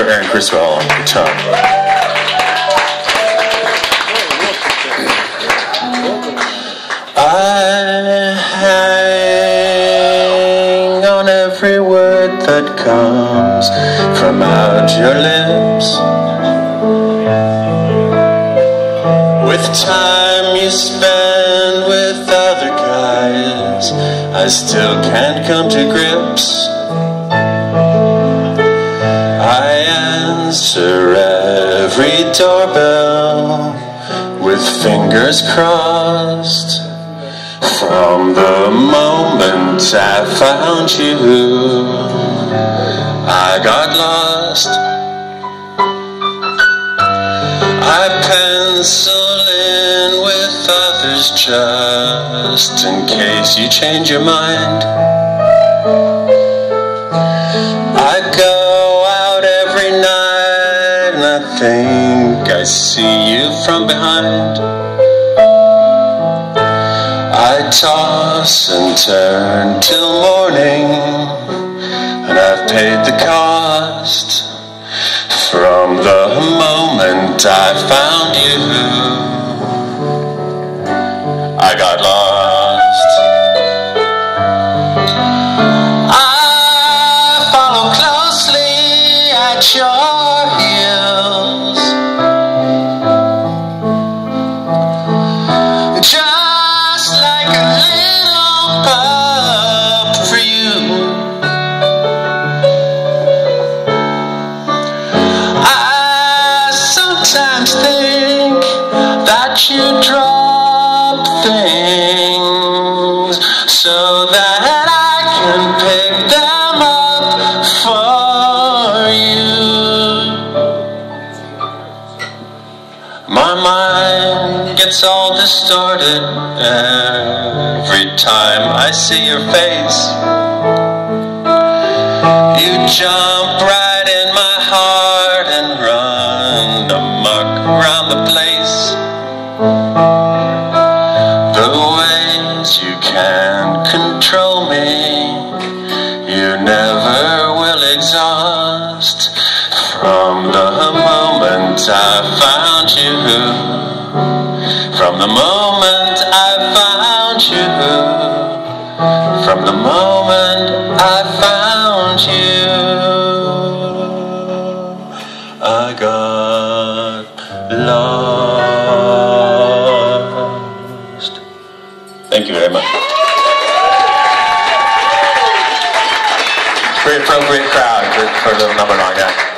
Aaron Criswell on guitar. I hang on every word that comes from out your lips. With time you spend with other guys, I still can't come to grips. I answer every doorbell with fingers crossed. From the moment I found you, I got lost. I pencil in with others just in case you change your mind. I go out every night and I think I see you from behind. I toss and turn till morning, and I've paid the cost. From the moment I found you, I got lost. I follow closely at your heels, just like a little pup for you. I sometimes think that you drop things so that I can pick them up for you. My mind gets all distorted every time I see your face. You jump right in my heart and run amok around the place. The ways you can control me, you never will exhaust. From the moment I found you, from the moment I found you, from the moment I found you, I got lost. Thank you very much. Very appropriate crowd for the number 9 guy.